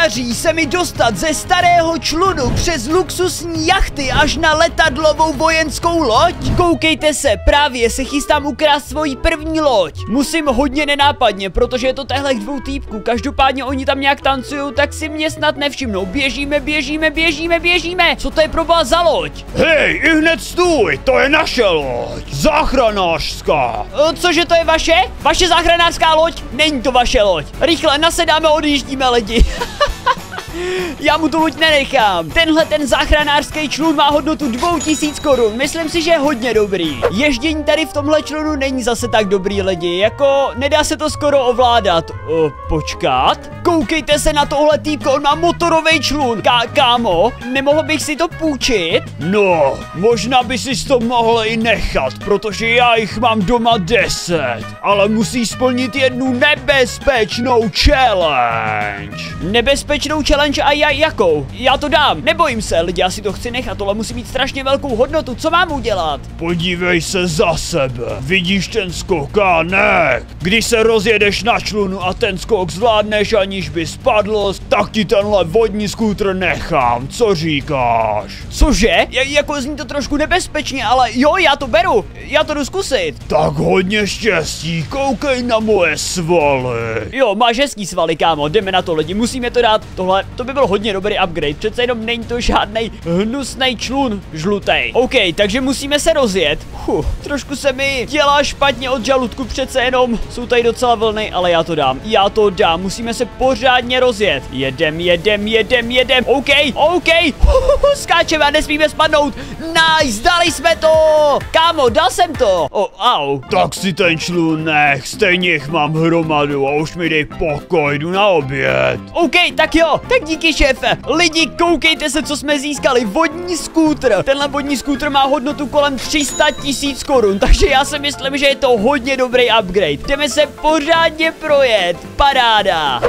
Daří se mi dostat ze starého člunu přes luxusní jachty až na letadlovou vojenskou loď. Koukejte se, právě se chystám ukrást svoji první loď. Musím hodně nenápadně, protože je to téhle dvou týpků. Každopádně oni tam nějak tancujou, tak si mě snad nevšimnou. Běžíme. Co to je proboha za loď? Hej, ihned stůj, to je naše loď. Záchranářská. Cože to je vaše? Vaše záchranářská loď? Není to vaše loď. Rychle nasedáme, odjíždíme lidi. Já mu tu loď nenechám. Tenhle ten záchranářský člun má hodnotu 2000 korun. Myslím si, že je hodně dobrý. Ježdění tady v tomhle člunu není zase tak dobrý, lidi. Jako nedá se to skoro ovládat. Počkat. Koukejte se na tohle týpko, on má motorový člun. Kámo, nemohl bych si to půjčit? No, možná by si to mohl i nechat, protože já jich mám doma 10. Ale musíš splnit jednu nebezpečnou challenge. Nebezpečnou challenge a jakou? Já to dám, nebojím se, lidi, já si to chci nechat, tohle musí mít strašně velkou hodnotu, co mám udělat? Podívej se za sebe, vidíš ten skokánek? Když se rozjedeš na člunu a ten skok zvládneš, aniž by spadl, tak ti tenhle vodní skútr nechám, co říkáš? Cože? Jako zní to trošku nebezpečně, ale jo, já to beru, já to jdu zkusit. Tak hodně štěstí, koukej na moje svaly. Jo, máš hezký svaly, kámo, jdeme na to, lidi, musíme to dát. Tohle, to by byl hodně dobrý upgrade, přece jenom není to žádnej hnusnej člun žlutej. OK, takže musíme se rozjet. Trošku se mi dělá špatně od žaludku, přece jenom jsou tady docela vlny, ale já to dám, musíme se pořádně rozjet. Jedem. OK, skáčeme a nesmíme spadnout. Nice, dali jsme to. Kámo, dal jsem to. Au. Tak si ten člun nech, stejně jich mám hromadu a už mi dej pokoj, jdu na oběd. OK, tak jo, tak díky, šéfe. Lidi, koukejte se, co jsme získali. Vodní skútr. Tenhle vodní skútr má hodnotu kolem 300 000 korun, takže já si myslím, že je to hodně dobrý upgrade. Jdeme se pořádně projet. Paráda.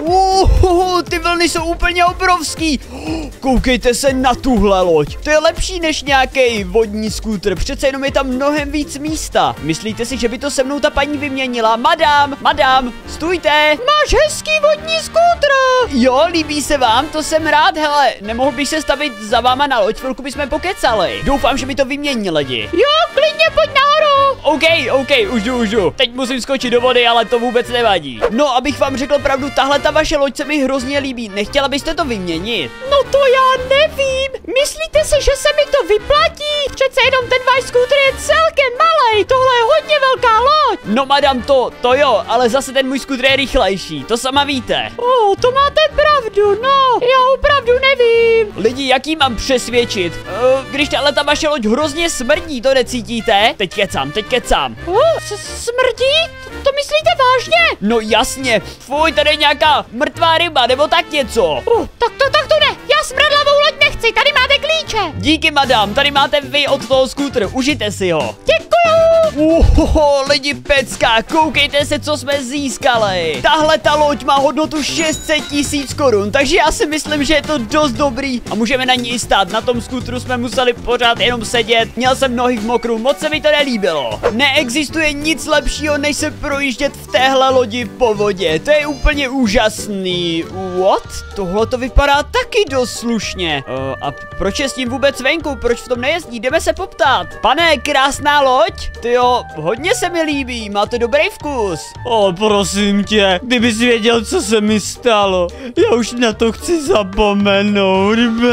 Ty vlny jsou úplně obrovský. Koukejte se na tuhle loď. To je lepší než nějaký vodní skútr. Přece jenom je tam mnohem víc místa. Myslíte si, že by to se mnou ta paní vyměnila? Madam, stůjte. Máš hezký vodní skútr. Jo, líbí se vám? To jsem rád, hele. Nemohl bych se stavit za váma na loď, chvilku bychom pokecali. Doufám, že mi to vymění lidi. Jo, klidně pojď nahoru. OK, už jdu. Teď musím skočit do vody, ale to vůbec nevadí. No, abych vám řekl pravdu, tahle ta vaše loď se mi hrozně líbí. Nechtěla byste to vyměnit? No to já nevím. Myslíte si, že se mi to vyplatí? Přece jenom ten váš skútr je celkem malej. Tohle je hodně velká loď. No, madam, to jo, ale zase ten můj skútr je rychlejší. To sama víte. To máte pravdu, no. Já opravdu nevím. Lidi, jak jí mám přesvědčit? Když ta vaše loď hrozně smrdí, to necítíte? Teď kecám. Smrdí? To myslíte vážně? No jasně. Fuj, tady je nějaká mrtvá ryba, nebo tak něco. Tak to ne. Já smradlavou loď nechci, tady máte klíče. Díky, madam, tady máte vy od toho skútru, užijte si ho. Děkuju. Lidi, pecka, koukejte se, co jsme získali. Tahle ta loď má hodnotu 600 000 korun, takže já si myslím, že je to dost dobrý a můžeme na ní stát. Na tom skútru jsme museli pořád jenom sedět, měl jsem nohy v mokru, moc se mi to nelíbilo. Neexistuje nic lepšího, než se projíždět v téhle lodi po vodě, to je úplně úžasný. What? Tohle to vypadá taky dost slušně. A proč je s tím vůbec venku, proč v tom nejezdí, jdeme se poptat. Pane, krásná loď? Tyjo, hodně se mi líbí, máte dobrý vkus. Prosím tě, kdybys věděl, co se mi stalo, já už na to chci zapomenout.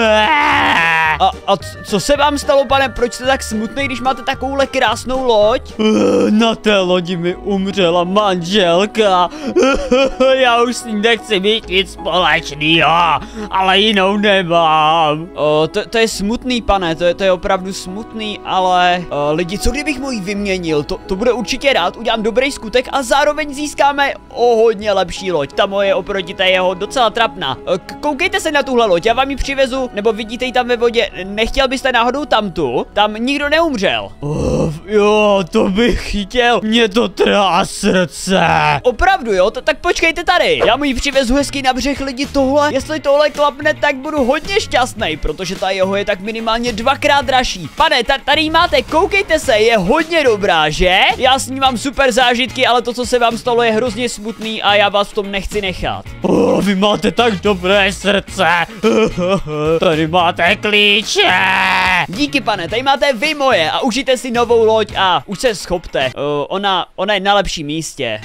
A co se vám stalo, pane? Proč jste tak smutný, když máte takovouhle krásnou loď? Na té lodi mi umřela manželka. Já už s ní nechci mít nic společného, ale jinou nemám. To je smutný, pane, to je opravdu smutný, ale lidi, co kdybych mu ji vyměnil? To bude určitě rád, udělám dobrý skutek a zároveň získáme o hodně lepší loď. Ta moje oproti té jeho docela trapná. Koukejte se na tuhle loď, já vám ji přivezu, nebo vidíte ji tam ve vodě. Ještě nechtěl byste náhodou tamtu? Tam nikdo neumřel. Jo, to bych chtěl. Mě to trhá srdce. Opravdu jo? Tak počkejte tady. Já mu ji přivezu hezky na břeh, lidi, tohle. Jestli tohle klapne, tak budu hodně šťastný, protože ta jeho je tak minimálně 2x dražší. Pane, tady ji máte, koukejte se, je hodně dobrá, že? Já s ní mám super zážitky, ale to, co se vám stalo, je hrozně smutný a já vás v tom nechci nechat. Vy máte tak dobré srdce. Tady máte klíče. Díky, pane, tady máte vy moje a užijte si novou loď a už se schopte. Ona je na lepším místě.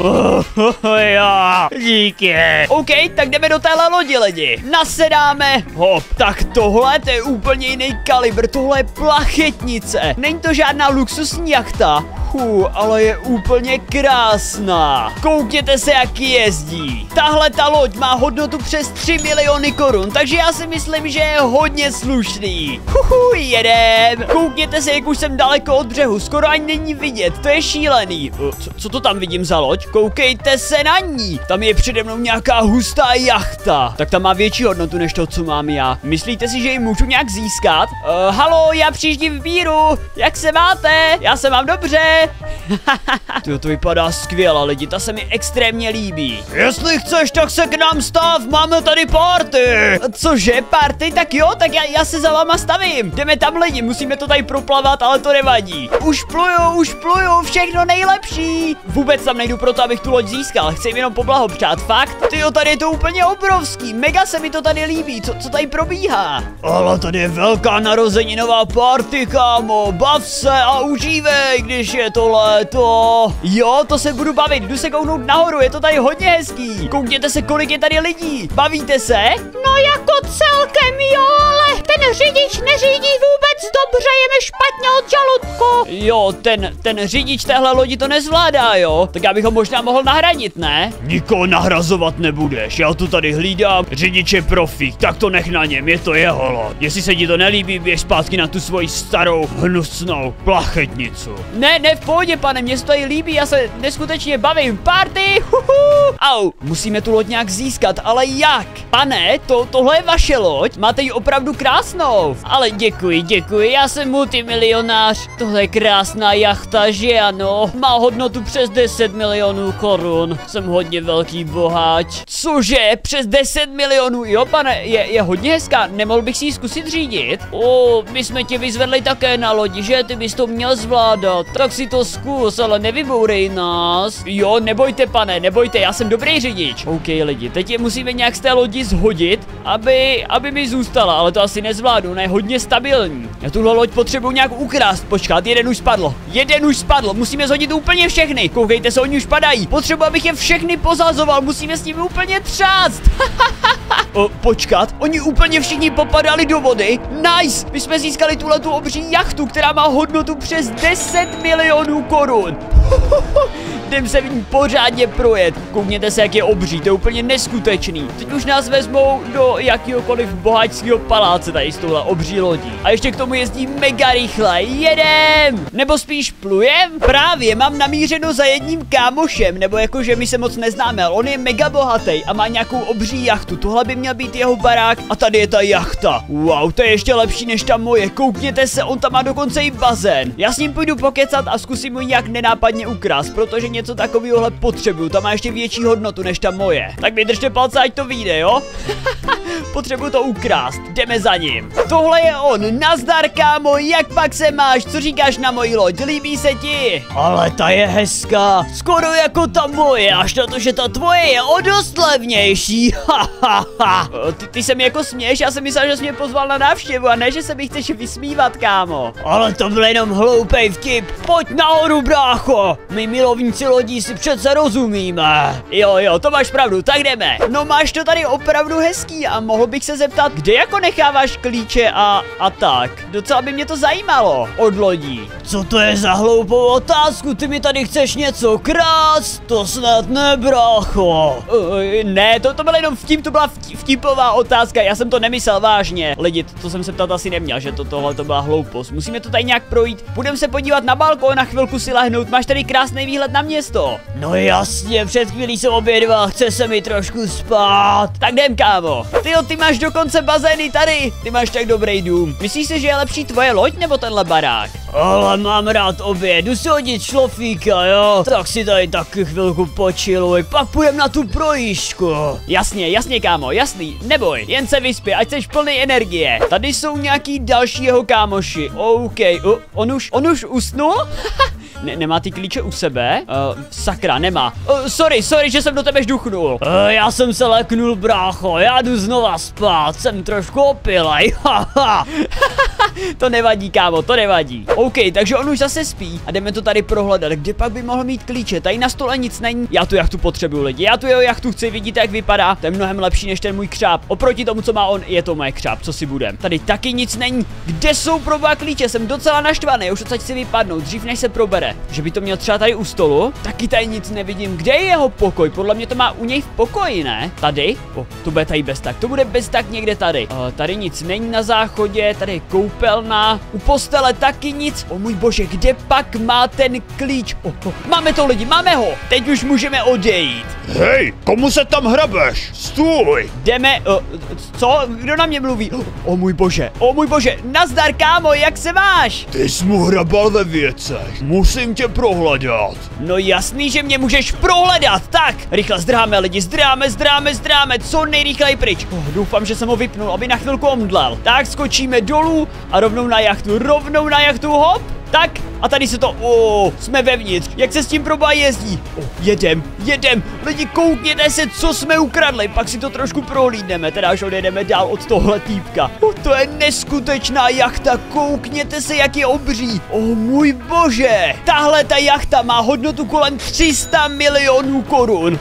Jo, díky. OK, tak jdeme do téhle lodi, lidi. Nasedáme. Hop, tak tohle to je úplně jiný kalibr, tohle je plachetnice. Není to žádná luxusní jachta. Ale je úplně krásná. Koukněte se, jak jezdí. Tahle ta loď má hodnotu přes 3 miliony korun, takže já si myslím, že je hodně slušný. Jedem. Koukněte se, jak už jsem daleko od břehu, skoro ani není vidět, to je šílený. Co to tam vidím za loď? Koukejte se na ní. Tam je přede mnou nějaká hustá jachta. Tak ta má větší hodnotu než to, co mám já. Myslíte si, že ji můžu nějak získat? Halo, já přijíždím v Bíru. Jak se máte? Já se mám dobře. To vypadá skvěle, lidi, ta se mi extrémně líbí. Jestli chceš, tak se k nám stav, máme tady party. Cože, party? Tak jo, tak já se za váma stavím. Jdeme tam, lidi, musíme to tady proplavat, ale to nevadí. Už pluju, všechno nejlepší. Vůbec tam nejdu proto, abych tu loď získal, chci jim jenom poblahopřát, fakt. Tyjo, tady je to úplně obrovský, mega se mi to tady líbí, co tady probíhá? Ale tady je velká narozeninová party, kámo, bav se a užívej, když je to léto. Jo, to se budu bavit, jdu se kouknout nahoru, je to tady hodně hezký. Koukněte se, kolik je tady lidí. Bavíte se? No jako celkem jo, ale ten řidič neřídí vůbec dobře, je mi špatně od žaludku. Jo, ten řidič téhle lodi to nezvládá, jo? Tak já bych ho možná mohl nahradit, ne? Nikoho nahrazovat nebudeš, já to tady hlídám, řidič je profík, tak to nech na něm, je to jeho loď. Jestli se ti to nelíbí, běž zpátky na tu svoji starou, hnusnou plachetnicu. Ne, v pohodě, pane, mě se to i líbí, já se neskutečně bavím. Party, Au, musíme tu loď nějak získat, ale jak? Pane, tohle je vaše loď? Máte ji opravdu krásnou. Ale děkuji, já jsem multimilionář. Tohle je krásná jachta, že ano? Má hodnotu přes 10 milionů korun. Jsem hodně velký boháč. Cože? Přes 10 milionů? Jo, pane, je hodně hezká. Nemohl bych si ji zkusit řídit? My jsme tě vyzvedli také na lodi, že? Ty bys to měl zvládat. Tak si to zkus, ale nevybourej nás. Jo, nebojte, pane, nebojte, já jsem dobrý řidič. OK, lidi, teď je musíme nějak z té lodi zhodit, aby mi zůstala, ale to asi nezvládnu, ona je hodně stabilní. Já tuhle loď potřebuji nějak ukrást. Počkat, jeden už spadl, musíme zhodit úplně všechny. Koukejte se, oni už padají. Potřebuji, abych je všechny pozazoval, musíme s nimi úplně třást. Počkat, oni úplně všichni popadali do vody. Nice, my jsme získali tuhletu obří jachtu, která má hodnotu přes 10 milionů korun. Jdem se v ní pořádně projet. Koukněte se, jak je obří, to je úplně neskutečný. Teď už nás vezmou do jakýhokoliv bohatského paláce tady s touhle obří lodí. A ještě k tomu jezdí mega rychle. Jedem! Nebo spíš plujem? Právě, mám namířeno za jedním kámošem, nebo jakože my se moc neznáme, ale on je mega bohatý a má nějakou obří jachtu. Tohle by měl být jeho barák a tady je ta jachta. Wow, to je ještě lepší než ta moje. Koukněte se, on tam má dokonce i bazén. Já s ním půjdu pokecat a zkusím mu nějak nenápadně ukrást, protože něco takového potřebuju. Ta má ještě větší hodnotu než ta moje. Tak mi držte palce, ať to vyjde, jo? Potřebuju to ukrást. Jdeme za ním. Tohle je on. Nazdar, kámo, jak pak se máš? Co říkáš na moji loď? Líbí se ti? Ale ta je hezká. Skoro jako ta moje, až na to, že ta tvoje je o dost levnější. Ty se mi jako směješ? Já jsem myslel, že jsi mě pozval na návštěvu a ne, že se mi chceš vysmívat, kámo. Ale to byl jenom hloupej vtip. Pojď nahoru, brácho. My milovníci lodí si přece rozumíme. Jo, to máš pravdu, tak jdeme. No máš to tady opravdu hezký a mohl bych se zeptat, kde jako necháváš klíče a tak. Docela by mě to zajímalo od lodí. Co to je za hloupou otázku? Ty mi tady chceš něco krást? To snad ne, brácho. Ne, to byl jenom vtip, to byla vtipová otázka, já jsem to nemyslel vážně. Lidi, to jsem se ptat asi neměl, že tohle to byla hloupost. Musíme to tady nějak projít. Půjdeme se podívat na balkón, na chvilku si lehnout. Máš tady krásný výhled na město. město. No jasně, před chvílí jsem obědval, chce se mi trošku spát. Tak jdem, kámo. Ty máš dokonce bazény tady, ty máš tak dobrý dům. Myslíš si, že je lepší tvoje loď nebo tenhle barák? Ale mám rád obě, jdu si hodit šlofíka, jo. Tak si tady taky chvilku počiluj, pak půjdem na tu projížďku. Jasně, kámo, jasný, neboj, jen se vyspí, ať seš plný energie. Tady jsou nějaký další jeho kámoši, OK, on už usnul? Nemá ty klíče u sebe? Sakra, nemá. Sorry, že jsem do tebe žduchnul. Já jsem se leknul, brácho, já jdu znova spát, jsem trošku opilej. To nevadí, kámo, to nevadí. OK, takže on už zase spí a jdeme to tady prohledat. Kde pak by mohl mít klíče? Tady na stole nic není. Já tu jachtu potřebuju, lidi. Já tu jeho jachtu chci, vidíte, jak vypadá. To je mnohem lepší než ten můj křáp. Oproti tomu, co má on, je to moje křáp, co si budem. Tady taky nic není. Kde jsou proboha klíče? Jsem docela naštvaný, už odsaď si vypadnout, dřív než se probere. Že by to měl třeba tady u stolu? Taky tady nic nevidím. Kde je jeho pokoj? Podle mě to má u něj v pokoji, ne? Tady? To bude tady bez tak. To bude bez tak někde tady. Tady nic není na záchodě, tady je koupelna. U postele taky nic. O můj bože, kde pak má ten klíč? Máme to, lidi, máme ho. Teď už můžeme odejít. Hej, komu se tam hrabeš? Stůj! Jdeme, co? Kdo na mě mluví? O můj bože, nazdar, kámo, jak se máš? Ty jsi mu hrabal ve věcech, musím tě prohledat. No jasný, že mě můžeš prohledat, tak! Rychle zdráme, lidi, zdráme, co nejrychleji pryč. Doufám, že jsem ho vypnul, aby na chvilku omdlel. Tak skočíme dolů a rovnou na jachtu, hop! Tak, a tady se to, jsme vevnitř, jak se s tím proboha jezdí? Jedem, lidi, koukněte se, co jsme ukradli, pak si to trošku prohlídneme, teda až odjedeme dál od tohle týpka. To je neskutečná jachta, koukněte se, jak je obří. Můj bože, tahle ta jachta má hodnotu kolem 300 milionů korun.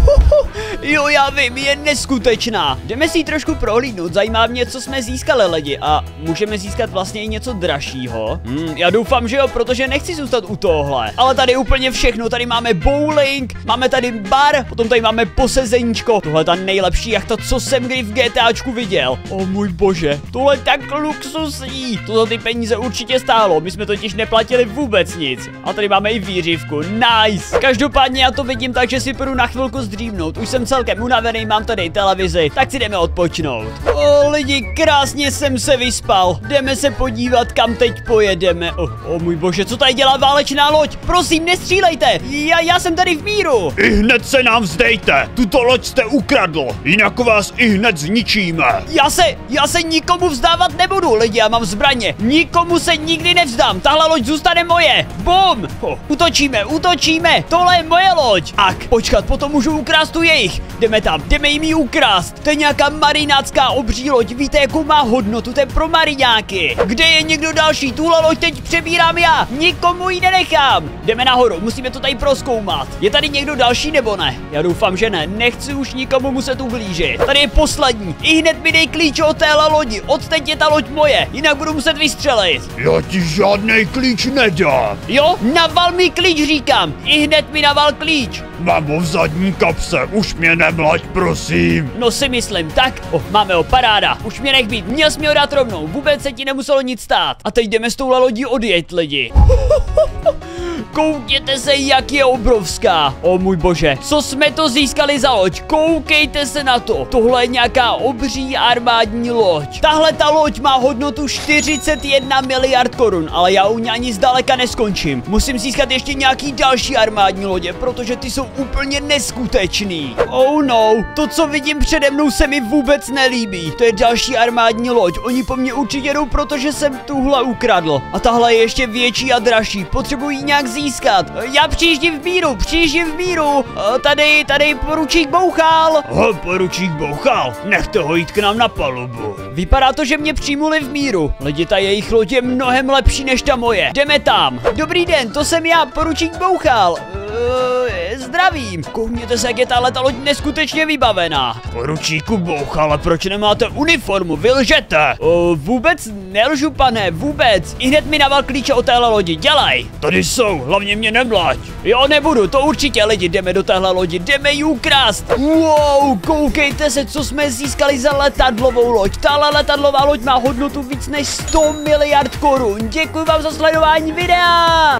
Jo, já vím, je neskutečná. Jdeme si ji trošku prohlídnout, zajímá mě, co jsme získali, lidi, a můžeme získat vlastně i něco dražšího. Já doufám, že jo, protože nechci zůstat u tohle. Ale tady úplně všechno, tady máme bowling, máme tady bar, potom tady máme posezeníčko. Tohle je ta nejlepší jachta, co jsem kdy v GTAčku viděl. Můj bože, tohle je tak luxusní. To za ty peníze určitě stálo, my jsme totiž neplatili vůbec nic. A tady máme i výřivku, nice. Každopádně já to vidím tak, že si půjdu na chvilku zdřímnout. Už jsem celkem unavený, mám tady televizi, tak si jdeme odpočnout. Lidi, krásně jsem se vyspal. Jdeme se podívat, kam teď pojedeme. Můj bože, co tady dělá válečná loď? Prosím, nestřílejte! Já jsem tady v míru! I hned se nám vzdejte! Tuto loď jste ukradl, jinak vás i hned zničíme! Já se nikomu vzdávat nebudu, lidi, já mám zbraně. Nikomu se nikdy nevzdám, tahle loď zůstane moje! Bum! Útočíme! Tohle je moje loď! Počkat, potom můžu ukrást tu jejich. Jdeme tam, jdeme jim ji ukrást. To je nějaká marinácká obří loď, víte, jakou má hodnotu, to je pro mariňáky. Kde je někdo další? Tuhle loď teď přebírám já, nikomu ji nenechám. Jdeme nahoru, musíme to tady prozkoumat. Je tady někdo další nebo ne? Já doufám, že ne, nechci už nikomu muset ublížit. Tady je poslední, i hned mi dej klíč od téhle lodi, odteď je ta loď moje, jinak budu muset vystřelit. Já ti žádnej klíč nedám. Jo, naval mi klíč, říkám, i hned mi naval klíč. Mám ho v zadní kapse, už mě nemlaď, prosím. No si myslím, tak, máme ho, paráda, už mě nech být, měl jsi mi ho dát rovnou, vůbec se ti nemuselo nic stát. A teď jdeme s touhle lodí odjet, lidi. Koukněte se, jak je obrovská. Můj bože, co jsme to získali za loď? Koukejte se na to. Tohle je nějaká obří armádní loď. Tahle ta loď má hodnotu 41 miliard korun, ale já u ní ani zdaleka neskončím. Musím získat ještě nějaký další armádní lodě, protože ty jsou úplně neskutečný. No, to, co vidím přede mnou, se mi vůbec nelíbí. To je další armádní loď. Oni po mně určitě jdou, protože jsem tuhle ukradl. A tahle je ještě větší a dražší. Potřebuji nějak získat. Já přijíždím v míru. Tady poručík Bouchal. Poručík Bouchal, nechte ho jít k nám na palubu. Vypadá to, že mě přijmuli v míru. Lidi, ta jejich loď je mnohem lepší než ta moje. Jdeme tam. Dobrý den, to jsem já, poručík Bouchal. Zdravím. Koukněte se, jak je tahleta loď neskutečně vybavená. Poručíku Bouchale, proč nemáte uniformu? Vy lžete. Vůbec nelžu, pane, vůbec. I hned mi naval klíče o téhle lodi, dělej. Tady jsou, hlavně mě nemlaď. Jo, nebudu, to určitě, lidi, jdeme do téhle lodi, jdeme ji ukrást. Wow, koukejte se, co jsme získali za letadlovou loď. Tahle letadlová loď má hodnotu víc než 100 miliard korun. Děkuji vám za sledování videa.